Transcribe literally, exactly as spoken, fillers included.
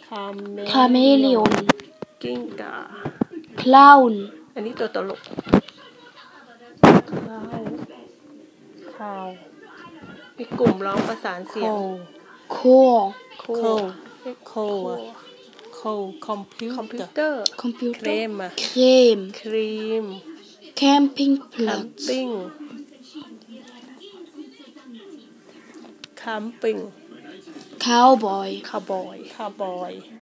คาเมคาเมเลโอนกิ้งก่าคลาวน์อันนี้ตัวตลกคลาวคาวมีกลุ่มร้องประสานเสียงโคโคโคอะโคคอมพิวคอมพิวเตอร์เตอร์คอมพิวเคเตรอร์มอะเครมครีมแคมปิ้งพแคลัมสปิ้งแคมปิ้งคาวบอยคาวบอยคาร์บอย